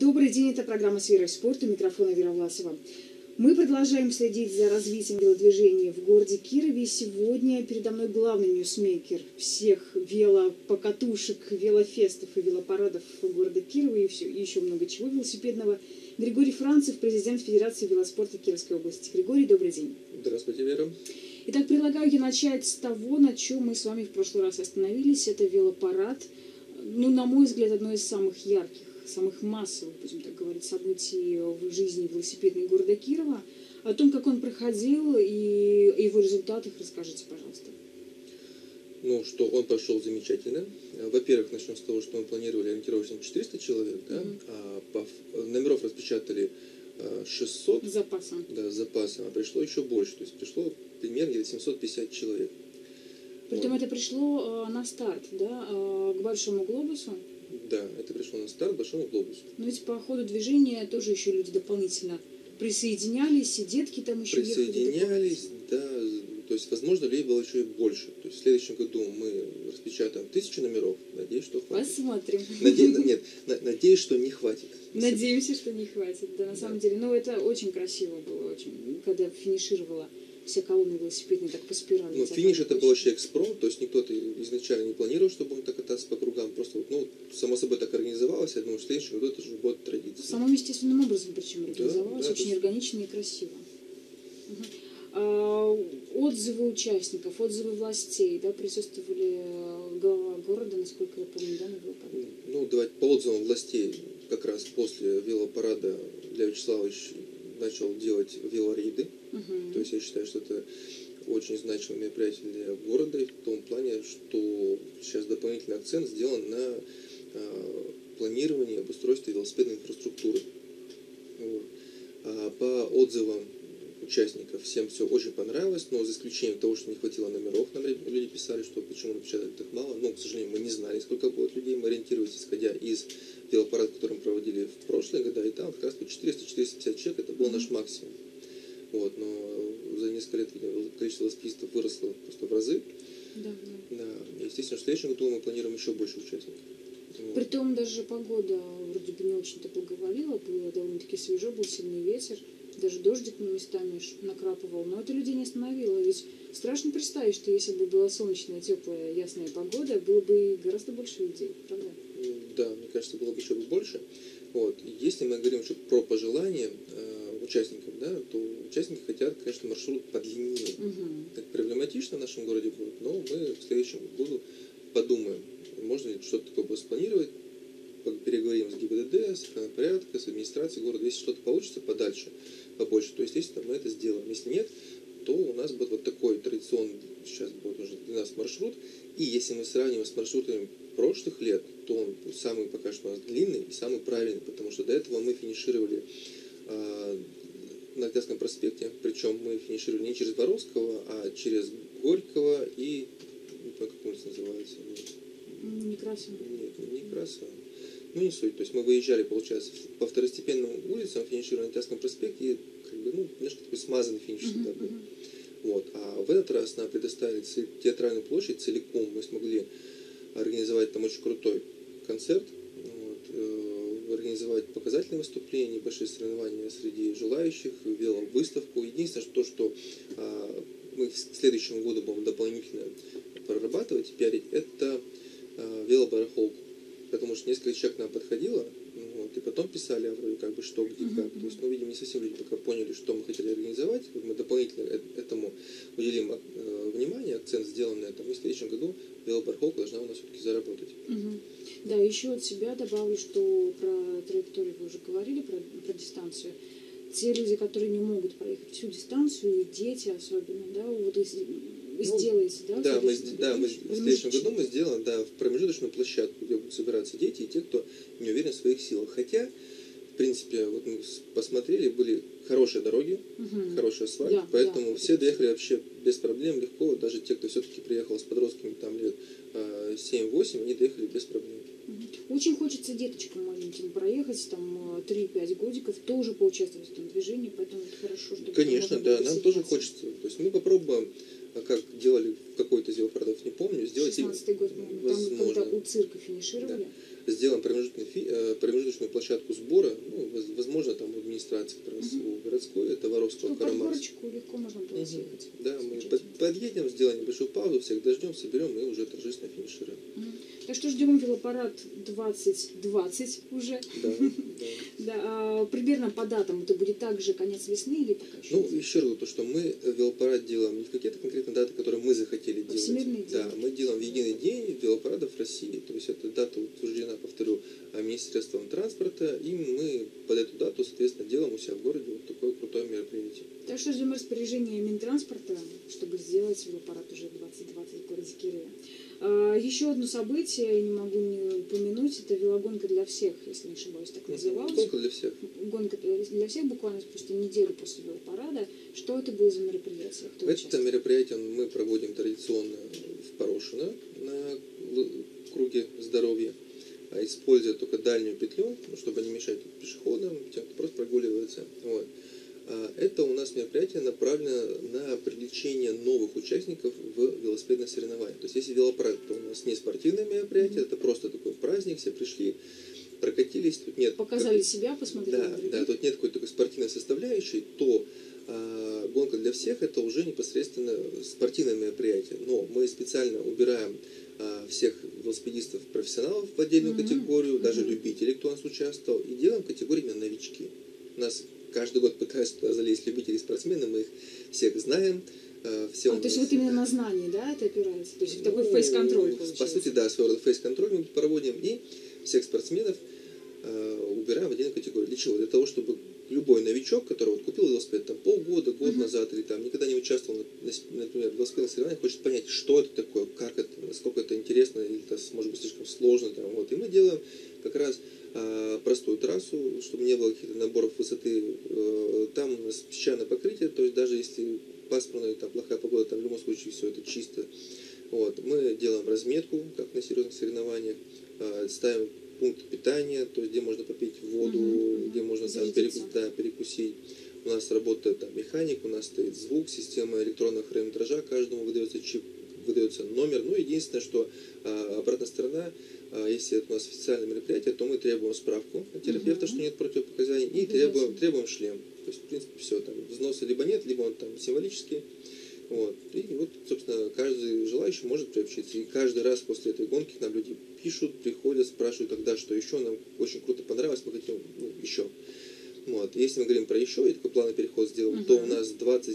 Добрый день, это программа «С верой в спорт», у микрофона Вера Власова. Мы продолжаем следить за развитием велодвижения в городе Кирове. Сегодня передо мной главный ньюсмейкер всех велопокатушек, велофестов и велопарадов города Кирова и еще много чего велосипедного. Григорий Францев, президент Федерации велоспорта Кировской области. Григорий, добрый день. Здравствуйте, Вера. Итак, предлагаю я начать с того, на чем мы с вами в прошлый раз остановились. Это велопарад. На мой взгляд, одно из самых ярких, самых массовых, будем так говорить, событий в жизни велосипедной города Кирова. О том, как он проходил и о его результатах, расскажите, пожалуйста. Что он прошел замечательно. Во-первых, начнем с того, что мы планировали ориентировочно 400 человек, да? Номеров распечатали 600. С запасом. Да, с запасом. А пришло еще больше. То есть пришло примерно 750 человек. Притом это пришло на старт, да, к Большому глобусу? Да, это пришло на старт к Большому глобусу. Но ведь по ходу движения тоже еще люди дополнительно присоединялись, и детки там еще присоединялись, да. То есть, возможно, людей было еще и больше. То есть в следующем году мы распечатаем 1000 номеров. Надеюсь, что хватит. Посмотрим. Надеюсь, что не хватит. Надеемся, что не хватит. Да, на самом деле. Это очень красиво было, когда финишировала вся колонна велосипедная так по спирали. Финиш это был вообще экспром, то есть никто-то изначально не планировал, что будем так кататься по кругам. Просто само собой так организовалось. Я думаю, что в следующем году это уже будет традиция. Самым естественным образом причем организовалось, очень органично и красиво. Отзывы участников, отзывы властей, да, присутствовали глава города, насколько я помню, да, на велопараде? Давайте по отзывам властей, как раз после велопарада Илья Вячеславович начал делать велорейды. То есть я считаю, что это очень значимое мероприятие для города, и в том плане, что сейчас дополнительный акцент сделан на планировании и обустройстве велосипедной инфраструктуры. По отзывам участников всем все очень понравилось, но за исключением того, что не хватило номеров, нам люди писали, что почему напечатали так мало. К сожалению, мы не знали, сколько будет людей, мы ориентировались, исходя из велопарада, который мы проводили в прошлые года, и там как раз 400-450 человек, это был наш максимум. Но за несколько лет, видимо, количество велосипедистов выросло просто в разы. Да. И, естественно, в следующем году мы планируем еще больше участников. Притом даже погода вроде бы не очень-то благоволила, было довольно-таки свежо, был сильный ветер, даже дождик местами накрапывал, но это людей не остановило, ведь страшно представить, что если бы была солнечная, теплая, ясная погода, было бы гораздо больше людей, правда? Да, мне кажется, было бы еще больше. Если мы говорим еще про пожелания участникам, да, то участники хотят, конечно, маршрут подлиннее. Так проблематично в нашем городе будет, но мы в следующем году подумаем, можно ли что-то такое было спланировать, переговорим с ГИБДД, с охраной порядка, с администрацией города. Если что-то получится подальше, побольше, то, естественно, мы это сделаем. Если нет, то у нас будет вот такой традиционный сейчас будет уже для нас маршрут. И если мы сравниваем с маршрутами прошлых лет, то он самый пока что у нас длинный и самый правильный, потому что до этого мы финишировали на Октябрьском проспекте, причем мы финишировали не через Боровского, а через Горького и, не помню, как улица называется. Некрасиво. Нет, не Некрасиво. Не суть. То есть мы выезжали, получается, по второстепенным улицам, финишировали на Октябрьском проспекте, и немножко такой смазанный финиш всегда был. А в этот раз нам предоставили театральную площадь целиком, мы смогли организовать там очень крутой концерт, организовать показательные выступления, небольшие соревнования среди желающих, веловыставку. Единственное, что мы к следующему году будем дополнительно прорабатывать и пиарить, это велобарахолку. Потому что несколько человек к нам подходило, и потом писали, вроде как бы что, где, как. То есть, видимо, не совсем люди пока поняли, что мы хотели организовать. Мы дополнительно этому уделим внимание, акцент сделан на этом. И в следующем году велобарахолка должна у нас все-таки заработать. Да, еще от себя добавлю, что про траекторию вы уже говорили, про дистанцию. Те люди, которые не могут проехать всю дистанцию, и дети особенно, да, сделаете, да? Да, мы в следующем году мы сделаем, в промежуточную площадку, где будут собираться дети и те, кто не уверен в своих силах. Хотя, в принципе, мы посмотрели, были хорошие дороги, хороший асфальт, поэтому все доехали вообще без проблем, легко. Даже те, кто все-таки приехал с подростками там лет 7-8, они доехали без проблем. Очень хочется деточкам маленьким проехать, там 3-5 годиков, тоже поучаствовать в этом движении, поэтому это хорошо, что... Конечно, да, нам тоже хочется. То есть мы попробуем, как делали в какой-то из велопарадов, не помню, сделать... 16-й год, там когда у цирка финишировали. сделаем промежуточную площадку сбора, ну, возможно, там у администрации, как раз у городской, это Воровского, Под Карамарс. горочку легко можно было съехать. Да, мы подъедем, сделаем небольшую паузу, всех дождем, соберем и уже торжественно финишируем. Так что ждем велопарад 2020 уже. Да, да. Да, примерно по датам это будет также конец весны или пока еще? Ну, еще раз говорю, то, что мы велопарад делаем не в какие-то конкретные даты, которые мы захотели делать. Всемирный день. Да, мы делаем в единый день велопарадов в России. То есть эта дата утверждена, повторю, Министерством транспорта, и мы под эту дату, соответственно, делаем у себя в городе вот такое крутое мероприятие. Так что ждем распоряжения Минтранспорта, чтобы сделать велопарад уже 2020 в городе Кирове. Еще одно событие, не могу не упомянуть, это велогонка для всех, если не ошибаюсь, так называлась. Гонка для всех. Гонка для всех буквально спустя неделю после велопарада. Что это было за мероприятие? Кто Это участвовал? мероприятие мы проводим традиционно в Порошино на круге здоровья, используя только дальнюю петлю, чтобы не мешать пешеходам, тем, кто просто прогуливается. Вот. Это у нас мероприятие направлено на привлечение новых участников в велосипедное соревнование. То есть если велопарад, то у нас не спортивное мероприятие, это просто такой праздник, все пришли, прокатились, тут нет... Показали себя, посмотрели на других. Да, тут нет какой-то такой спортивной составляющей, то гонка для всех это уже непосредственно спортивное мероприятие. Но мы специально убираем всех велосипедистов-профессионалов в отдельную категорию, даже любителей, кто у нас участвовал, и делаем категорию именно новички. У нас каждый год пытаются туда залезть любители и спортсмены, мы их всех знаем. Все то есть вот именно на знании, да, это опирается? То есть в такой фейс-контроль получается? По сути, да, своего рода фейс-контроль мы проводим, и всех спортсменов убираем в отдельную категорию. Для чего? Для того, чтобы любой новичок, который вот купил велосипед там полгода, год назад, или там никогда не участвовал, например, в велосипедных соревнованиях, хочет понять, что это такое, как это, насколько это интересно, или это может быть слишком сложно. Там, вот. И мы делаем как раз простую трассу, чтобы не было каких-то наборов высоты. Там у нас песчаное покрытие, то есть даже если пасмурная, там плохая погода, там в любом случае все это чисто. Вот. Мы делаем разметку, как на серьезных соревнованиях, ставим пункт питания, то есть где можно попить воду, где можно там перекусить. У нас работает там механик, у нас стоит звук, система электронного хронометража, каждому выдается чип, выдается номер. Ну, единственное, что обратная сторона, если это у нас официальное мероприятие, то мы требуем справку от терапевта, что нет противопоказаний, и требуем шлем. То есть, в принципе, все, там взноса либо нет, либо он там символический. Вот. И вот, собственно, каждый желающий может приобщиться. И каждый раз после этой гонки к нам люди пишут, приходят, спрашивают, тогда что еще, нам очень круто понравилось, мы хотим еще. Вот. Если мы говорим про еще, и такой плавный переход сделаем, то у нас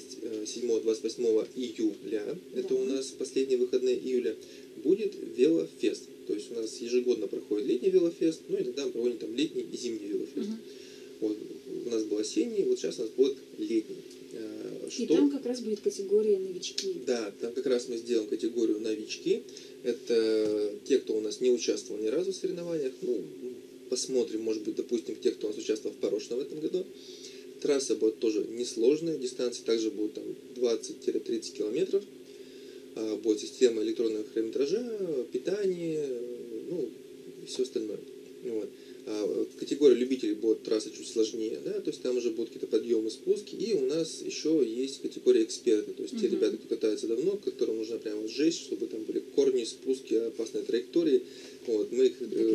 27-28 июля, это у нас последние выходные июля, будет велофест. То есть у нас ежегодно проходит летний велофест, ну иногда мы проводим там летний и зимний велофест. Вот. У нас был осенний, вот сейчас у нас будет летний. И там как раз будет категория новички. Да, там как раз мы сделаем категорию новички. Это те, кто у нас не участвовал ни разу в соревнованиях. Ну, посмотрим, может быть, допустим, те, кто у нас участвовал в Порошино в этом году. Трасса будет тоже несложная, дистанция также будет там 20-30 километров. Будет система электронного хронометража, питание, ну, и все остальное. Вот. Категория любителей будет трасса чуть сложнее, да, то есть там уже будут какие-то подъемы, спуски, и у нас еще есть категория эксперты, то есть те ребята, кто катаются давно, которым нужно прямо жесть, чтобы там были корни, спуски, опасные траектории, вот, мы их,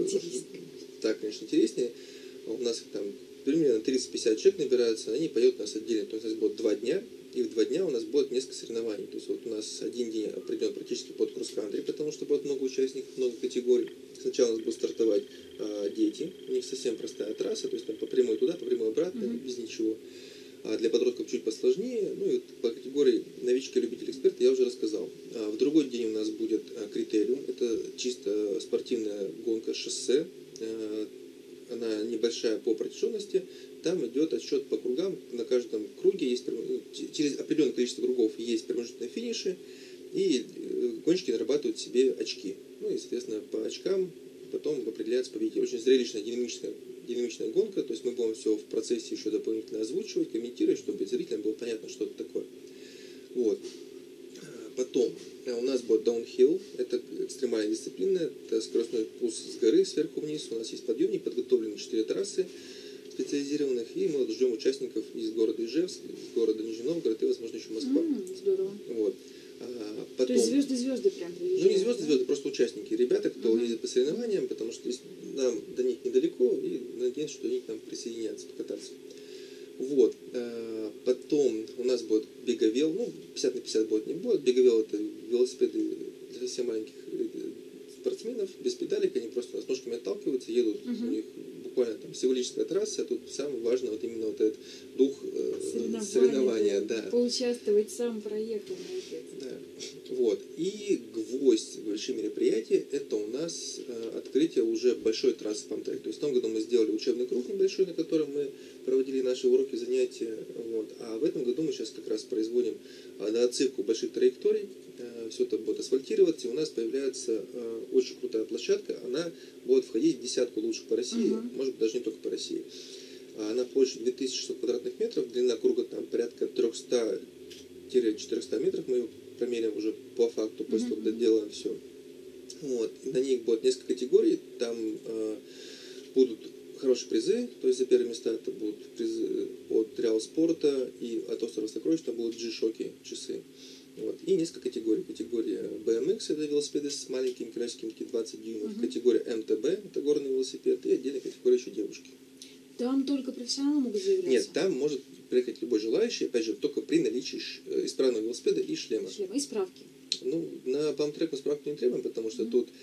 так, конечно, интереснее, у нас там примерно 30-50 человек набираются, они поедут у нас отдельно, то есть у нас будет 2 дня, и в 2 дня у нас будет несколько соревнований, то есть вот у нас один день определен практически под кросс-кантри, потому что будет много участников, много категорий. Сначала у нас будут стартовать дети, у них совсем простая трасса, то есть там по прямой туда, по прямой обратно, без ничего. А для подростков чуть посложнее, ну и вот по категории новички, любители, эксперты я уже рассказал. В другой день у нас будет критериум, это чисто спортивная гонка шоссе, она небольшая по протяженности, там идет отсчет по кругам, на каждом круге есть, через определенное количество кругов есть промежуточные финиши, и гонщики нарабатывают себе очки. Ну и, соответственно, по очкам потом определяется победитель. Очень зрелищная, динамичная гонка, то есть мы будем все в процессе еще дополнительно озвучивать, комментировать, чтобы зрителям было понятно, что это такое. Вот. Потом у нас будет даунхилл, это экстремальная дисциплина, это скоростной пуск с горы сверху вниз, у нас есть подъемник, подготовлены 4 трассы специализированных, и мы ждем участников из города Ижевск, из города Нижний Новгород и, возможно, еще Москва. Здорово. Вот. То есть звезды прям приезжают? Ну, не звезды, просто участники. Ребята, кто ездит по соревнованиям, потому что нам до них недалеко, и надеемся, что они к нам присоединятся покататься. Вот. Потом у нас будет беговел, 50 на 50 будет, не будет. Беговел — это велосипеды для совсем маленьких спортсменов, без педалек, они просто с ножками отталкиваются, едут, у них буквально там символическая трасса, а тут самое важное вот именно вот этот дух соревнования. Да. Поучаствовать, сам проехал, молодец. Да. Вот. И гвоздь больших мероприятий — это у нас открытие уже большой трассы PAMTRACK. То есть в том году мы сделали учебный круг небольшой, на котором мы проводили наши уроки, занятия. Вот. А в этом году мы сейчас как раз производим отсыпку больших траекторий. Все это будет асфальтироваться, и у нас появляется очень крутая площадка. Она будет входить в десятку лучших по России, может быть, даже не только по России. Она площадь 2600 квадратных метров, длина круга там порядка 300-400 метров. Мы ее промеряем уже по факту, после того, когда делаем все. Вот. На ней будет несколько категорий. Там будут хорошие призы, то есть за первые места это будут призы от Реал Спорта, и от Острова Сокровищ там будут G-Shock часы. Вот. И несколько категорий. Категория BMX — это велосипеды с маленькими колесиками 20 дюймов. Категория МТБ — это горный велосипед. И отдельная категория еще девушки. Там только профессионалы могут заявляться? Нет, там может приехать любой желающий, опять же, только при наличии исправного велосипеда и шлема. И справки? Ну, на PAMTRACK мы справку не требуем, потому что тут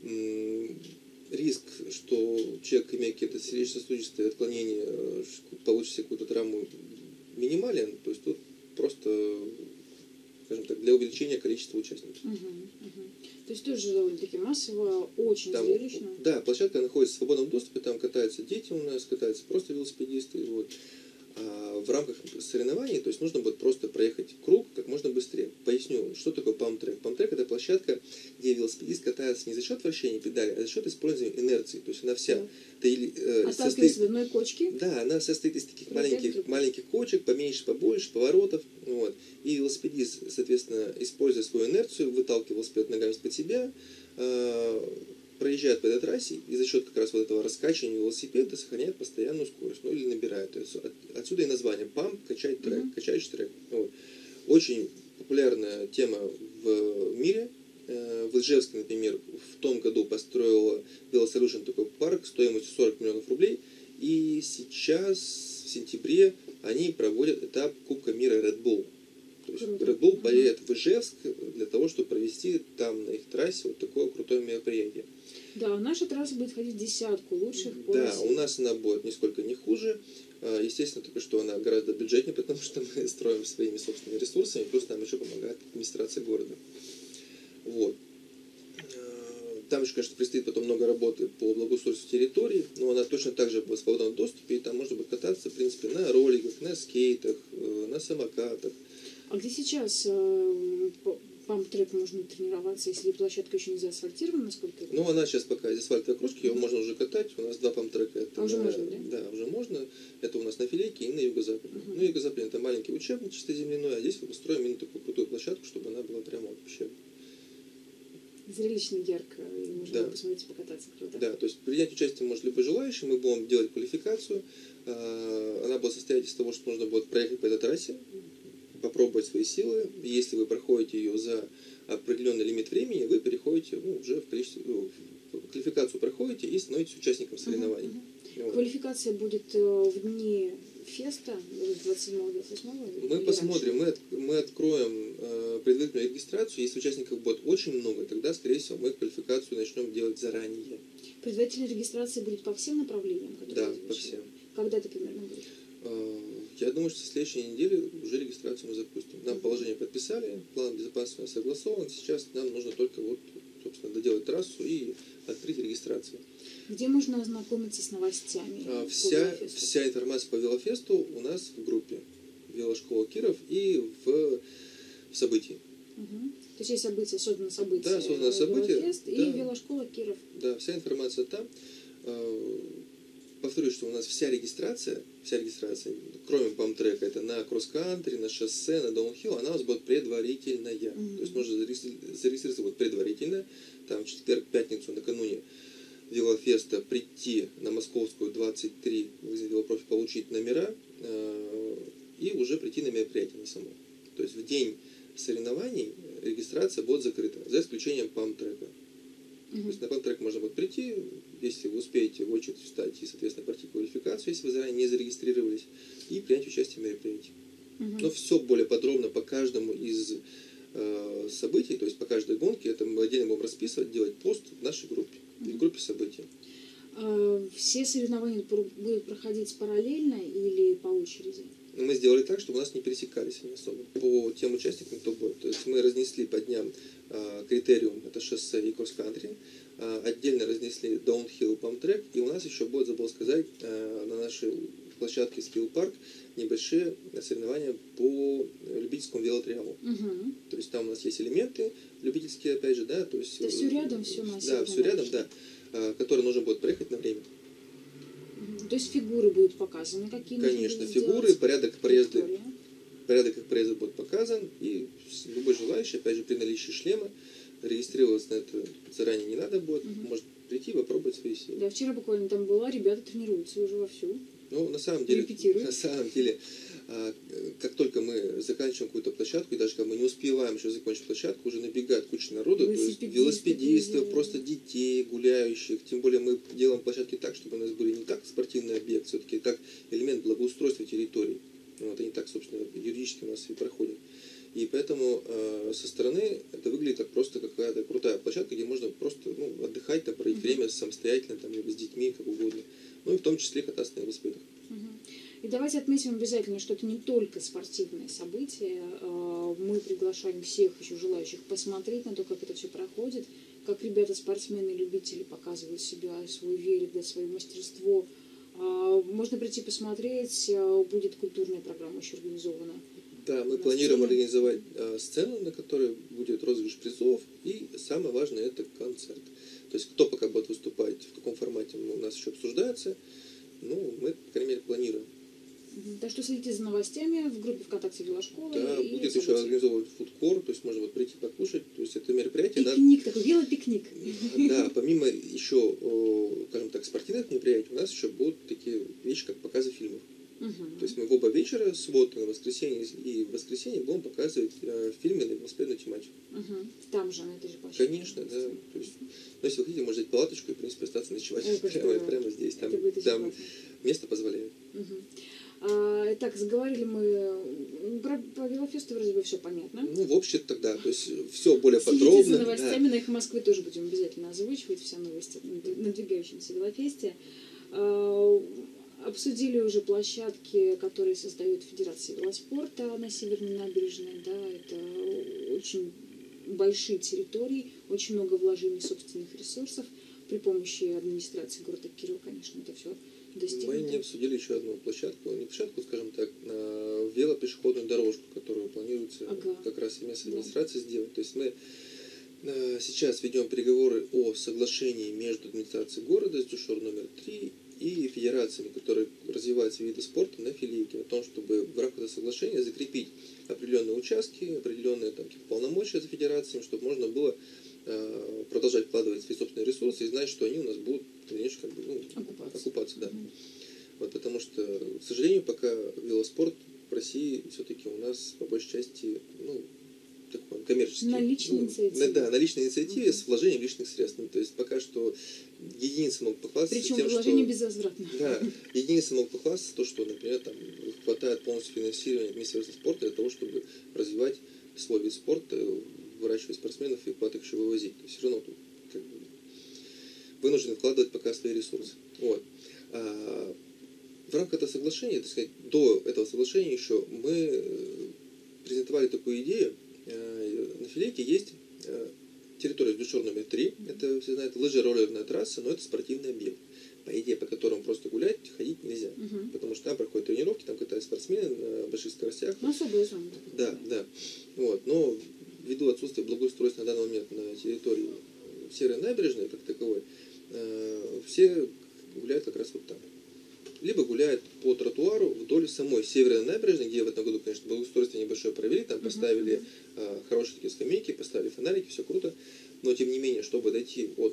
риск, что человек, имея какие-то сердечно-сосудистые отклонения, получит себе какую-то травму, минимален. То есть тут просто, скажем так, для увеличения количества участников. То есть тоже довольно-таки массово, очень там, зрелищно. Да, площадка находится в свободном доступе, там катаются дети у нас, катаются просто велосипедисты. Вот. А в рамках соревнований, то есть нужно будет просто проехать круг как можно быстрее. Поясню, что такое PAMTRACK. PAMTRACK — это площадка, где велосипедист катается не за счет вращения педали, а за счет использования инерции. То есть она вся отталкивается в одной кочке? Да, она состоит из таких маленьких кочек, поменьше, побольше, поворотов. Вот. И велосипедист, соответственно, используя свою инерцию, выталкивает велосипед ногами из-под себя, проезжает по этой трассе, и за счет как раз вот этого раскачивания велосипеда сохраняет постоянную скорость, ну или набирает. То есть отсюда и название PAMP — качать трек, качающий трек. Вот. Очень популярная тема в мире. В Ижевске, например, в том году построила Velosolution такой парк стоимостью 40 миллионов рублей, и сейчас, в сентябре, они проводят этап Кубка мира Red Bull. То есть Red Bull поедет в Ижевск для того, чтобы провести там на их трассе вот такое крутое мероприятие. Да, наша трасса будет входить в десятку лучших по Да, России. у нас она будет нисколько не хуже. Естественно, только что она гораздо бюджетнее, потому что мы строим своими собственными ресурсами, плюс нам еще помогает администрация города. Вот. Там еще, конечно, предстоит потом много работы по благоустройству территории, но она точно так же будет в свободном доступе, и там можно будет кататься, в принципе, на роликах, на скейтах, на самокатах. А где сейчас PAMTRACK можно тренироваться, если площадка еще не заасфальтирована, насколько я Ну, она сейчас пока из асфальтовой крошки, ее можно уже катать. У нас 2 PAMTRACK. Это уже можно, да? Да, уже можно. Это у нас на Филейке и на Юго-Западе. Ну, Юго-Западе — это маленький учебный, чисто земляной, а здесь мы построим именно такую крутую площадку, чтобы она была прямо вообще... Зрелищно, ярко, и можно посмотреть, покататься. Круто. Да, то есть принять участие может любой желающий, мы будем делать квалификацию. Она будет состоять из того, что нужно будет проехать по этой трассе, попробовать свои силы. Если вы проходите ее за определенный лимит времени, вы переходите уже в количестве, квалификацию проходите и становитесь участником соревнований. Вот. Квалификация будет в дни феста 27-28? Мы посмотрим, мы откроем предварительную регистрацию. Если участников будет очень много, тогда, скорее всего, мы квалификацию начнем делать заранее. Предварительная регистрация будет по всем направлениям? Да, по всем. Когда это примерно будет? Я думаю, что в следующей неделе уже регистрацию мы запустим. Нам положение подписали, план безопасности у нас согласован. Сейчас нам нужно только собственно, доделать трассу и открыть регистрацию. Где можно ознакомиться с новостями? Вся информация по Велофесту у нас в группе Велошкола Киров и в событии. То есть есть события, создано событие. Да, создано событие. Велофест и Велошкола Киров. Да, вся информация там. Повторюсь, что у нас вся регистрация, кроме PAMTRACK, это на кросс-кантри, на шоссе, на даунхилл, она у нас будет предварительная. То есть можно зарегистрироваться будет предварительно, там в четверг, пятницу, накануне Велофеста прийти на Московскую 23, в Велопрофи, получить номера и уже прийти на мероприятие на само. То есть в день соревнований регистрация будет закрыта, за исключением памп-трека. То есть на памп-трек можно будет прийти, если вы успеете в очередь встать и, соответственно, пройти квалификацию, если вы заранее не зарегистрировались, и принять участие в мероприятии. Но все более подробно по каждому из событий, то есть по каждой гонке, это мы отдельно будем расписывать, делать пост в нашей группе, в группе событий. Все соревнования будут проходить параллельно или по очереди? Мы сделали так, чтобы у нас не пересекались они особо по тем участникам, кто будет. То есть мы разнесли по дням критериум, это шоссе и кросс-кантри, отдельно разнесли даунхилл и памп-трек, и у нас еще будет, забыл сказать, на нашей площадке Skill Park небольшие соревнования по любительскому велотриалу. То есть там у нас есть элементы любительские, опять же, да, то есть... Это все рядом, все на Да, все рядом, да, которые нужно будет проехать на время. То есть фигуры будут показаны, какие Конечно, фигуры, порядок их проезда будет показан, и любой желающий, опять же, при наличии шлема, регистрироваться на это заранее не надо будет, может прийти и попробовать свои силы. Да, вчера буквально там была, ребята тренируются уже вовсю. Ну, на самом деле, как только мы заканчиваем какую-то площадку, и даже когда мы не успеваем еще закончить площадку, уже набегает куча народу, то есть велосипедистов, просто детей, гуляющих. Тем более мы делаем площадки так, чтобы у нас были не как спортивный объект, все-таки как элемент благоустройства территории. Вот, они так, собственно, юридически у нас и проходят. И поэтому со стороны это выглядит как просто какая-то крутая площадка, где можно просто отдыхать, там, проводить время самостоятельно, там, либо с детьми, как угодно. Ну и в том числе кататься на велосипедах. И давайте отметим обязательно, что это не только спортивное событие. Мы приглашаем всех еще желающих посмотреть на то, как это все проходит, как ребята, спортсмены, любители показывают себя, свой верх, да, свое мастерство. Можно прийти посмотреть, будет культурная программа еще организована. Да, мы планируем организовать сцену, на которой будет розыгрыш призов, и самое важное – это концерт. То есть кто пока будет выступать, в каком формате у нас еще обсуждается, мы, по крайней мере, планируем. Так что следите за новостями в группе ВКонтакте Велошколы. Да, будет еще организован фудкорт, то есть можно вот прийти покушать. То есть это мероприятие... Пикник, такой велопикник. Да, помимо еще, скажем так, спортивных мероприятий, у нас еще будут такие вещи, как показы фильмов. То есть мы в оба вечера, субботу, на воскресенье и в воскресенье будем показывать фильмы на велосипедную тематику. Там же, на этой же площадке. Конечно, да. То есть, если вы хотите, можно взять палаточку и, в принципе, остаться ночевать прямо здесь. Там место позволяет. Итак, заговорили мы про велофест, вроде бы все понятно. В общем, тогда, то есть все более Следите подробно. за новостями, на «Эхо Москвы» тоже будем обязательно озвучивать все новости о надвигающемся велофесте. Обсудили уже площадки, которые создают Федерация велоспорта на Северной набережной. Да, это очень большие территории, очень много вложений собственных ресурсов. При помощи администрации города Кирова, конечно, это все достигнуто. Мы не обсудили еще одну площадку, не площадку, скажем так, велопешеходную дорожку, которую планируется как раз совместно с администрацией сделать. То есть мы сейчас ведем переговоры о соглашении между администрацией города, СДЮШОР номер 3, и федерациями, которые развивают виды спорта на Филиппине, о том, чтобы в рамках этого соглашения закрепить определенные участки, определенные полномочия за федерациями, чтобы можно было продолжать вкладывать свои собственные ресурсы и знать, что они у нас будут конечно, окупаться. Да. Вот, потому что, к сожалению, пока велоспорт в России все-таки у нас по большей части такой коммерческий. На личной инициативе. Да, на личной инициативе с вложением личных средств. То есть пока что единицы могут похвастаться причем тем, вложение что... безвозвратно. Да, единицы могут похвастаться то, что, например, там хватает полностью финансирования Министерства спорта для того, чтобы развивать свой вид спорта, выращивать спортсменов и куда-то их еще вывозить. То есть все равно тут вынуждены вкладывать пока свои ресурсы. Вот. В рамках этого соглашения, так сказать, до этого соглашения еще мы презентовали такую идею. На Филейке есть территория СДЮШОР номер 3, это, все знают, лыжероллерная трасса, но это спортивный объект, по идее, по которому просто гулять, ходить нельзя, потому что там проходят тренировки, там катаются спортсмены на больших скоростях. Особая зона. Да. Вот. Но ввиду отсутствия благоустройства на данный момент на территории Северной набережной, как таковой, все гуляют как раз вот там. Либо гуляют по тротуару вдоль самой Северной набережной, где в этом году, конечно, благоустройство небольшое провели, там поставили хорошие такие скамейки, поставили фонарики, все круто, но тем не менее, чтобы дойти от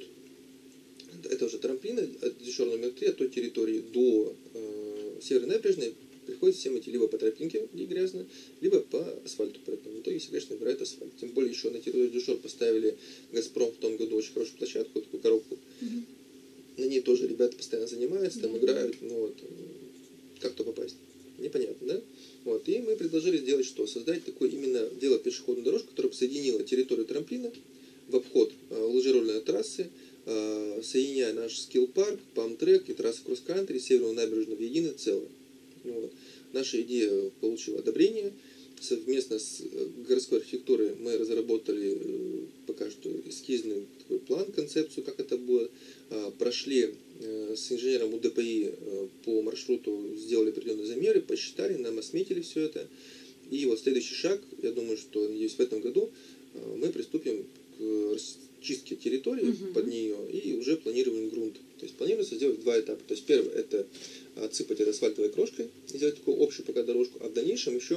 этого же трамплина, от СДЮШОР номер 3, от той территории до Северной набережной, приходится всем идти либо по тропинке, где грязно, либо по асфальту. Поэтому в итоге все, конечно, набирают асфальт. Тем более еще на территории Дюшор поставили «Газпром» в том году очень хорошую площадку, такую коробку. На ней тоже ребята постоянно занимаются, там играют, ну вот, как то попасть. Непонятно, да? Вот. И мы предложили сделать что? Создать такую именно велопешеходную дорожку, которая бы соединила территорию трамплина в обход лыжерольной трассы, соединяя наш скилл-парк, палм-трек и трассу кросс-кантри, северную набережную в единое целое. Вот. Наша идея получила одобрение. Совместно с городской архитектурой мы разработали пока что эскизный такой план, концепцию, как это будет. Прошли с инженером УДПИ по маршруту, сделали определенные замеры, посчитали, нам осметили все это. И вот следующий шаг, я думаю, что, надеюсь, в этом году мы приступим к расчистке территории под нее и уже планируем грунт. То есть планируется сделать два этапа. То есть первый — это отсыпать это асфальтовой крошкой, сделать такую общую пока дорожку, а в дальнейшем еще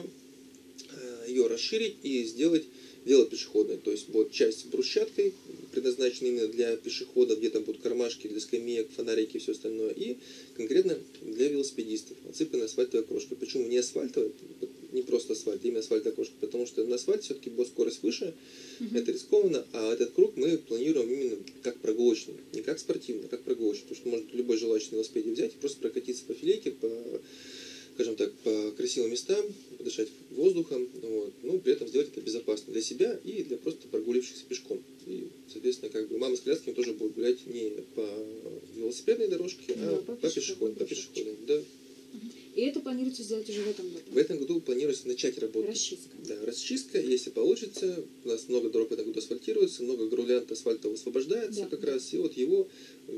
ее расширить и сделать велопешеходной. То есть вот часть брусчаткой, предназначена именно для пешеходов, где там будут кармашки для скамеек, фонарики и все остальное, и конкретно для велосипедистов, отсыпана асфальтовая крошка. Почему не асфальтовая, не просто асфальт, именно асфальтовая крошка? Потому что на асфальте все-таки будет скорость выше, это рискованно, а этот круг мы планируем именно как прогулочный, не как спортивный, а как прогулочный, потому что может любой желающий на велосипеде взять и просто прокатиться по филейке, по, скажем так, по красивым местам, подышать воздухом, вот, но при этом сделать это безопасно для себя и для просто прогуливающихся пешком. И, соответственно, как бы мамы с колясками тоже будут гулять не по велосипедной дорожке, а по пешеходной. Да. И это планируется сделать уже в этом году? В этом году планируется начать работать. Расчистка. Да, расчистка, если получится. У нас много дорог в этом году асфальтируется, много гравлянта асфальта освобождается как раз, и вот его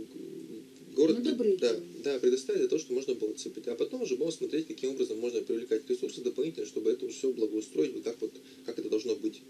город предоставит для того, чтобы можно было отсыпать. А потом уже будем смотреть, каким образом можно привлекать ресурсы дополнительно, чтобы это все благоустроить вот так вот, как это должно быть.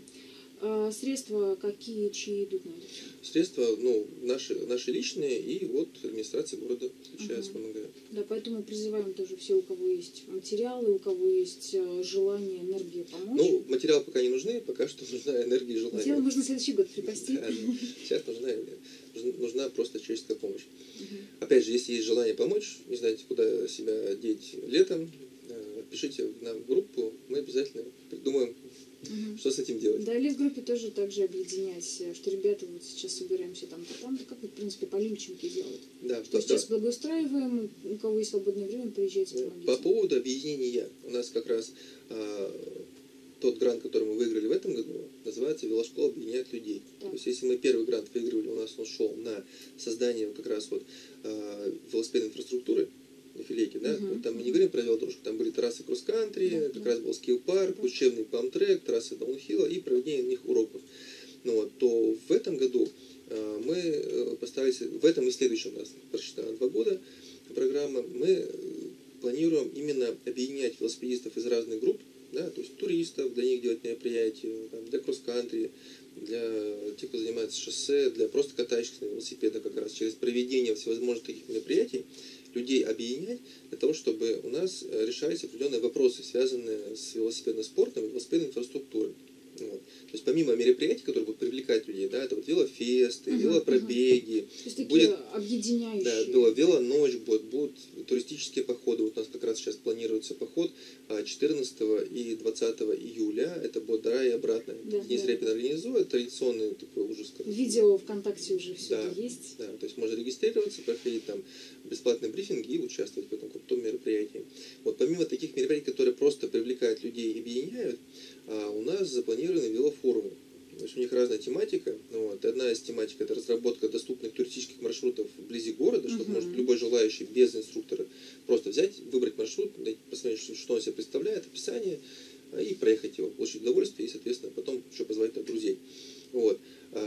Средства какие, чьи идут на это? Средства, ну, наши личные, и вот администрация города сейчас помогает. Да, поэтому призываем тоже все, у кого есть материалы, у кого есть желание, энергия помочь. Ну, материалы пока не нужны, пока что нужна энергия и желание. Материалы можно в следующий год припасти. Да, сейчас нужна просто человеческая помощь. Опять же, если есть желание помочь, не знаете, куда себя деть летом, пишите нам в группу, мы обязательно придумаем, что с этим делать. Да, или в группе тоже также объединять, что ребята вот сейчас собираемся там-то, там-то, как вот, в принципе, по Лимченке делают. Да, то есть сейчас благоустраиваем, у кого есть свободное время, приезжайте, помогите. По поводу объединения, у нас как раз тот грант, который мы выиграли в этом году, называется «Велошкола объединяет людей». Да. То есть если мы первый грант выигрывали, у нас он шел на создание как раз вот велосипедной инфраструктуры, филейки, да, там мы не говорим про велодорожку, там были трассы кросс-кантри, как раз был скилл-парк, учебный палм-трек, трассы даунхилла и проведение на них уроков. Ну, вот, то в этом году мы постарались, в этом и следующем у нас просчитана 2 года программа, мы планируем именно объединять велосипедистов из разных групп, да, то есть туристов, для них делать мероприятия, там, для кросс-кантри, для тех, кто занимается шоссе, для просто катающихся на велосипедах, как раз через проведение всевозможных таких мероприятий, людей объединять для того, чтобы у нас решались определенные вопросы, связанные с велосипедным спортом и велосипедной инфраструктурой. Вот. То есть помимо мероприятий, которые будут привлекать людей, да, это вот велофесты, велопробеги. То есть такие объединяющие. Да, велоночь будут туристические походы. Вот у нас как раз сейчас планируется поход 14 и 20 июля. Это будет туда и обратно. Денис Репин организует традиционный такой ужас. Видео ВКонтакте уже все есть. Да, то есть можно регистрироваться, проходить там бесплатные брифинги и участвовать в этом крутом мероприятии. Вот помимо таких мероприятий, которые просто привлекают людей и объединяют, у нас запланированы велофорумы. То есть у них разная тематика. Вот. Одна из тематик — это разработка доступных туристических маршрутов вблизи города, чтобы может любой желающий без инструктора просто взять, выбрать маршрут, посмотреть, что он себе представляет, описание, и проехать его, получить удовольствие, и, соответственно, потом еще позвать друзей. Вот.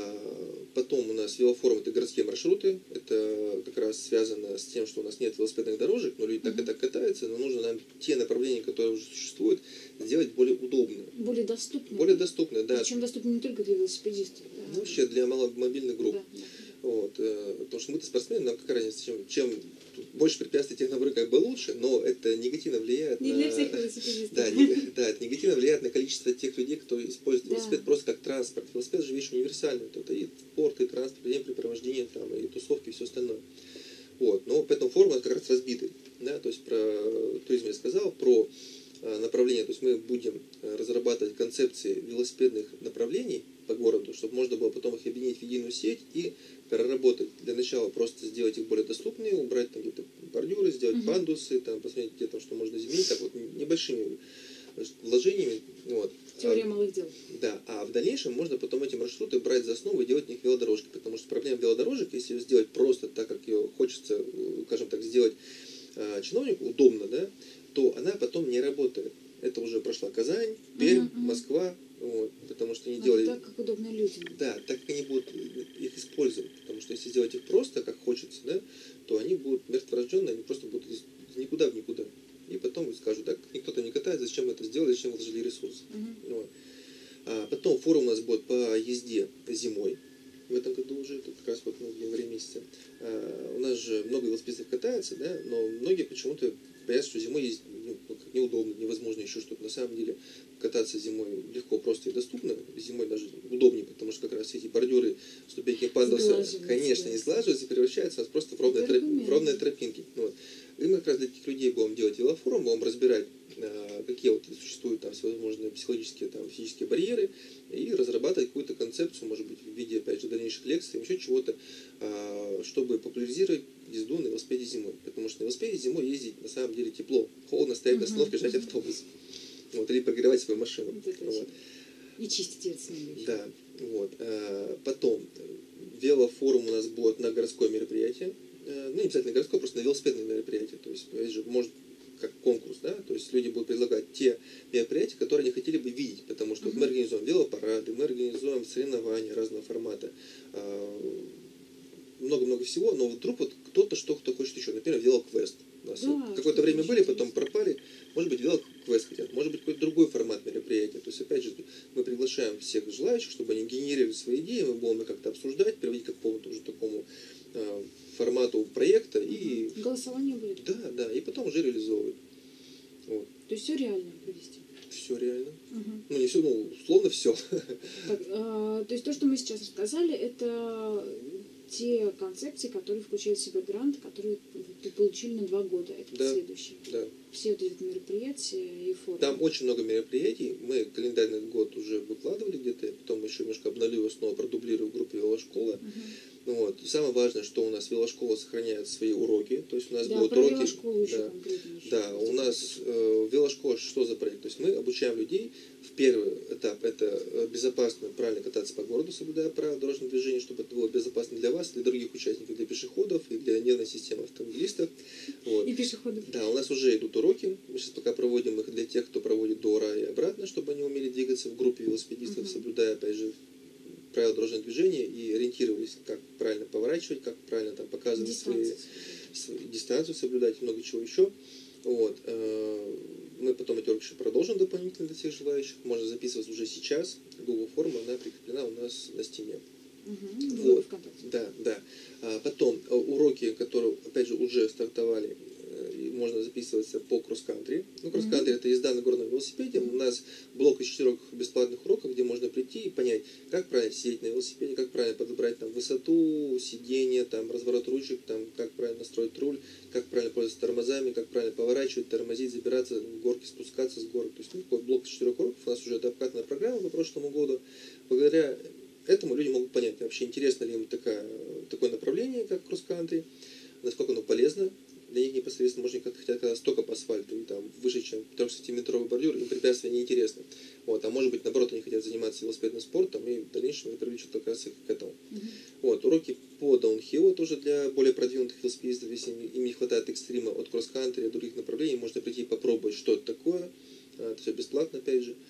Потом у нас велофорум — это городские маршруты. Это как раз связано с тем, что у нас нет велосипедных дорожек, но люди так и так катаются, но нужно нам те направления, которые уже существуют, сделать более удобными. Более доступными. Более доступные, да. Причем доступны не только для велосипедистов. Да. Ну, вообще для маломобильных групп. Да. Вот. Потому что мы-то спортсмены, нам какая разница, чем больше препятствий, тем, наоборот, как бы лучше, но это негативно влияет не для всех велосипедистов. Да, это негативно влияет на количество тех людей, кто использует велосипед просто как транспорт. Велосипед же вещь универсальная. Это и спорт, и транспорт, и времяпрепровождение, там, и тусовки, и все остальное. Вот. Но поэтому форум как раз разбитый. Да? То есть про туризм я сказал, про направления. То есть мы будем разрабатывать концепции велосипедных направлений по городу, чтобы можно было потом их объединить в единую сеть и переработать. Для начала просто сделать их более доступными, убрать там где-то бордюры, сделать пандусы, там, посмотреть, где там что можно изменить, так вот небольшими вложениями. Вот. Теория малых дел. Да, а в дальнейшем можно потом эти маршруты брать за основу и делать в них велодорожки, потому что проблема велодорожек, если ее сделать просто так, как ее хочется, скажем так, сделать чиновнику удобно, да, то она потом не работает. Это уже прошла Казань, Пермь, Москва, вот, потому что они делали... Так, как удобно людям. Да, так как они будут их использовать, потому что если сделать их просто, как хочется, да, то они будут мертворожденные, они просто будут из никуда в никуда. И потом скажут, так, никто-то не катает, зачем это сделали, зачем вложили ресурсы. Вот. А потом форум у нас будет по езде зимой. В этом году уже, это как раз вот в январе месяце. У нас же много велосипедистов катается, да, но многие почему-то боятся, что зимой ездить неудобно, невозможно еще что-то. На самом деле кататься зимой легко, просто и доступно. Зимой даже удобнее, потому что как раз эти бордюры, ступеньки пандуса, конечно, не сглаживаются и превращаются у нас просто в ровные тропинки. Вот. И мы как раз для таких людей будем делать велофорум, будем разбирать, какие вот существуют там всевозможные психологические, там, физические барьеры, и разрабатывать какую-то концепцию, может быть, в виде, опять же, дальнейших лекций, еще чего-то, чтобы популяризировать езду на велосипеде зимой. Потому что на велосипеде зимой ездить на самом деле тепло. Холодно стоять на остановке, ждать автобус. Вот, или прогревать свою машину. Вот. И чистить этот снег. Да. Вот. Потом велофорум у нас будет на городское мероприятие. Ну, не обязательно городское, просто на велосипедное мероприятие. То есть, опять же, может, как конкурс, да, то есть люди будут предлагать те мероприятия, которые они хотели бы видеть, потому что вот мы организуем велопарады, мы организуем соревнования разного формата, много-много всего, но вдруг вот кто-то что-то хочет еще, например, велоквест. У нас Да, какое-то время были, потом пропали, может быть, велоквест хотят, может быть, какой-то другой формат мероприятия. То есть, опять же, мы приглашаем всех желающих, чтобы они генерировали свои идеи, мы будем их как-то обсуждать, приводить к какому-то уже такому формату проекта и... Голосование будет? Да, и потом уже реализовывать. Вот. То есть все реально провести? Все реально. Ну, не все, ну, условно все. То есть то, что мы сейчас рассказали, это те концепции, которые включают в себя грант, который вы получили на 2 года. Это следующее. Да. Все вот эти мероприятия и форумы. Там очень много мероприятий. Мы календарный год уже выкладывали где-то, потом еще немножко обновлю, снова продублирую в группе велошкола. Вот. Самое важное, что у нас велошкола сохраняет свои уроки, то есть у нас будут уроки. Да, у нас велошкола что за проект? То есть мы обучаем людей в первый этап, это безопасно, правильно кататься по городу, соблюдая правила дорожного движения, чтобы это было безопасно для вас, для других участников, для пешеходов и для нервной системы автомобилистов. Вот. И пешеходов. Да, у нас уже идут уроки, мы сейчас пока проводим их для тех, кто проводит до Ура и обратно, чтобы они умели двигаться в группе велосипедистов, соблюдая, опять же, правила дорожного движения и ориентировались, как правильно поворачивать, как правильно там показывать свои дистанцию соблюдать и много чего еще. Вот. Мы потом эти уроки продолжим дополнительно для всех желающих. Можно записываться уже сейчас. Google форма, она прикреплена у нас на стене. Вот. Да. Потом уроки, которые, опять же, уже стартовали, можно записываться по кросс-кантри. Ну, кросс-кантри это езда на горном велосипеде. У нас блок из 4 бесплатных уроков, где можно прийти и понять, как правильно сидеть на велосипеде, как правильно подобрать там высоту, сиденье, там разворот ручек, там, как правильно настроить руль, как правильно пользоваться тормозами, как правильно поворачивать, тормозить, забираться в горки, спускаться с горок. То есть, ну, такой блок из 4 уроков. У нас уже это обкатанная программа по прошлому году. Благодаря этому люди могут понять, вообще интересно ли им такое направление, как кросс-кантри, насколько оно полезно для них непосредственно. Может, они хотят кататься только по асфальту, и там выше, чем 300-метровый бордюр, им препятствия неинтересны. Вот, а может быть, наоборот, они хотят заниматься велосипедным спортом, и в дальнейшем это привлечет как раз их к этому. Вот, уроки по даунхиллу тоже для более продвинутых велосипедистов, если им не хватает экстрима от кросс-кантри и других направлений, можно прийти и попробовать, что это такое. Это все бесплатно, опять же.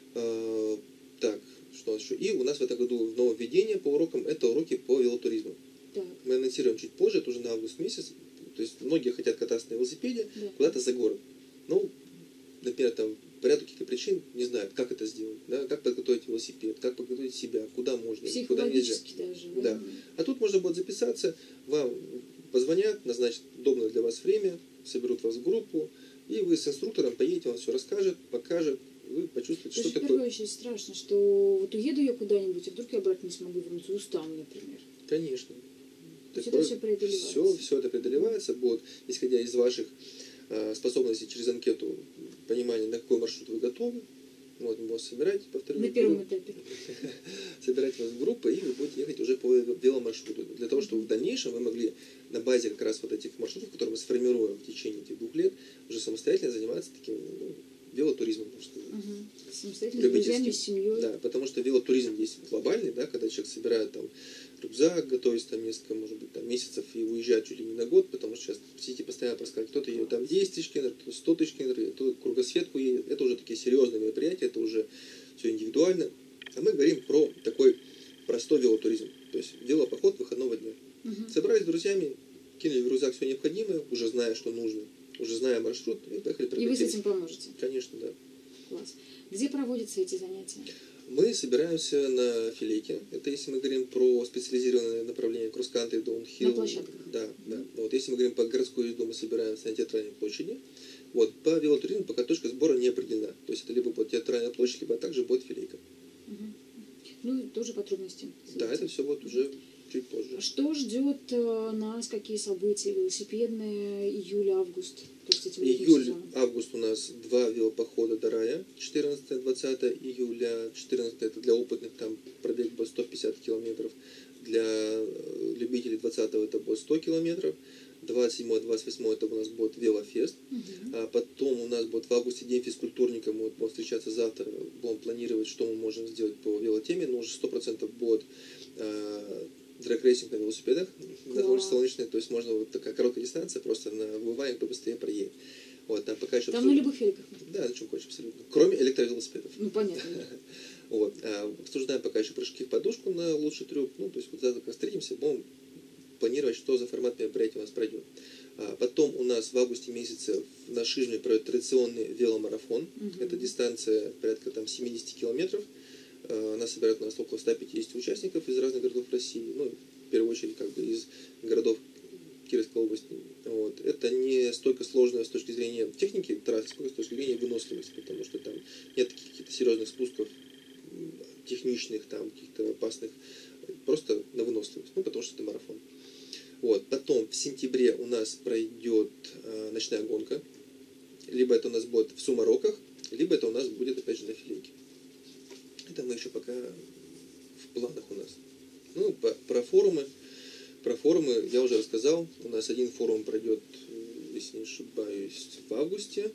Так, что у нас еще? И у нас в этом году нововведение по урокам, это уроки по велотуризму. Так. Мы анонсируем чуть позже, это уже на август месяц. То есть многие хотят кататься на велосипеде куда-то за город. Ну, например, там по ряду каких-то причин не знают, как это сделать, да, как подготовить велосипед, как подготовить себя, куда можно, куда нельзя. Даже. Да. А тут можно будет записаться, вам позвонят, назначат удобное для вас время, соберут вас в группу, и вы с инструктором поедете, он вам все расскажет, покажет, вы почувствуете, что такое. В первую очередь страшно, что вот уеду я куда-нибудь, а вдруг я брать не смогу вернуться, устану, например. Конечно. То есть это все преодолевается? Все это преодолевается. Вот, исходя из ваших способностей через анкету, понимания, на какой маршрут вы готовы. Вот, мы вас собираете, повторю. На первом этапе. Собирать вас в группы, и вы будете ехать уже по веломаршруту. Для того, чтобы в дальнейшем вы могли на базе как раз вот этих маршрутов, которые мы сформируем в течение этих 2 лет, уже самостоятельно заниматься таким велотуризмом, можно сказать. Самостоятельно, с друзьями, с семьей. Да, потому что велотуризм есть глобальный, да, когда человек собирает там рюкзак, готовится там несколько, может быть, там, месяцев и уезжает чуть ли не на год, потому что сейчас в сети постоянно проскакивает. Кто-то едет там 10 тысяч километров, кто-то 100 тысяч километров, кто-то кругосветку едет. Это уже такие серьезные мероприятия, это уже все индивидуально. А мы говорим про такой простой велотуризм. То есть велопоход выходного дня. Собрались с друзьями, кинули в рюкзак все необходимое, уже зная, что нужно, уже зная маршрут, и поехали. И вы с этим поможете? Конечно, да. Класс. Где проводятся эти занятия? Мы собираемся на Филейке. Это если мы говорим про специализированное направление кросс-кантри, даунхилл. На площадках? Да, да. Вот если мы говорим по городской езду, мы собираемся на Театральной площади. Вот, по велотуризму пока точка сбора не определена. То есть это либо будет Театральная площадь, либо также будет Филейка. Ну, тоже подробности. Да, это все будет уже чуть позже. Что ждет нас, какие события велосипедные, июль-август? Июль-август у нас 2 велопохода до рая, 14-20 июля. 14 это для опытных, там пробег будет 150 километров. Для любителей 20 это будет 100 километров. 27-28 это у нас будет велофест. А потом у нас будет в августе день физкультурника. Мы будем встречаться завтра, будем планировать, что мы можем сделать по велотеме. Но уже 100% будет дрэг-рейсинг на велосипедах, на улице Солнечной, то есть можно вот такая короткая дистанция, просто на выбывании, кто быстрее проедет. Вот, там пока еще там на любых великах? Да, на чем хочешь абсолютно. Кроме электровелосипедов. Ну, понятно. Вот. Обсуждаем пока еще прыжки в подушку на лучший трюк. Ну, то есть вот завтра как встретимся, будем планировать, что за формат мероприятия у нас пройдет. Потом у нас в августе месяце на Шижме пройдет традиционный веломарафон. Это дистанция порядка там 70 километров. Она собирает у нас около 150 участников из разных городов России, ну, в первую очередь, как бы из городов Кировской области. Вот. Это не столько сложно с точки зрения техники трассы, сколько с точки зрения выносливости, потому что там нет каких-то серьезных спусков техничных, там, каких-то опасных, просто на выносливость, ну, потому что это марафон. Вот. Потом в сентябре у нас пройдет ночная гонка, либо это у нас будет в Сумароках, либо это у нас будет, опять же, на Филейке. Это мы еще пока в планах у нас. Ну, про форумы. Про форумы я уже рассказал. У нас один форум пройдет, если не ошибаюсь, в августе.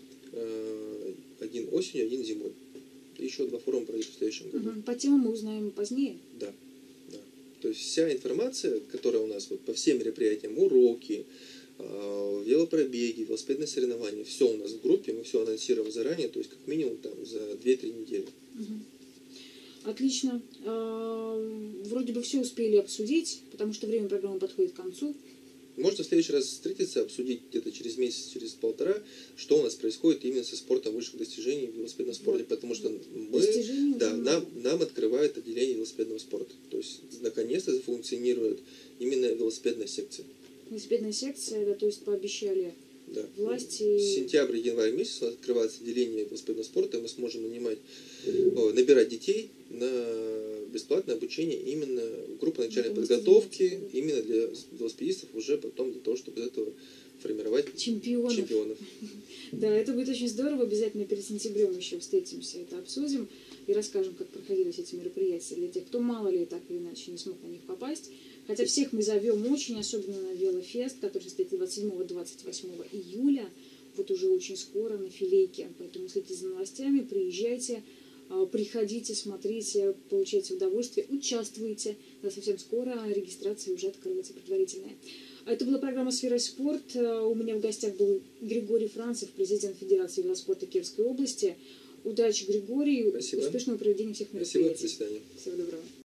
Один осенью, один зимой. Еще 2 форума пройдут в следующем году. По темам мы узнаем позднее. Да, да. То есть вся информация, которая у нас вот по всем мероприятиям, уроки, велопробеги, велосипедные соревнования, все у нас в группе, мы все анонсируем заранее, то есть как минимум там за 2-3 недели. Отлично. Вроде бы все успели обсудить, потому что время программы подходит к концу. Можно в следующий раз встретиться, обсудить где-то через месяц, через полтора, что у нас происходит именно со спортом высших достижений в велосипедном спорте, потому что нам открывает отделение велосипедного спорта. То есть наконец-то зафункционирует именно велосипедная секция. Велосипедная секция, да, то есть пообещали власти. В сентябре-январе месяц у нас открывается отделение велосипедного спорта, и мы сможем набирать детей на бесплатное обучение именно в группе начальной подготовки, именно для велосипедистов, уже потом для того, чтобы из этого формировать чемпионов. Да, это будет очень здорово. Обязательно перед сентябрем еще встретимся, это обсудим и расскажем, как проходили эти мероприятия для тех, кто мало ли так или иначе не смог на них попасть. Хотя всех мы зовем очень, особенно на Велофест, который состоится 27-28 июля, вот уже очень скоро на Филейке. Поэтому следите за новостями, приезжайте, приходите, смотрите, получайте удовольствие, участвуйте. Да, совсем скоро регистрация уже открывается предварительная. Это была программа «Сфера спорт». У меня в гостях был Григорий Францев, президент Федерации велоспорта Кировской области. Удачи, Григорий. Спасибо. Успешного проведения всех мероприятий. Спасибо. До свидания. Всего доброго.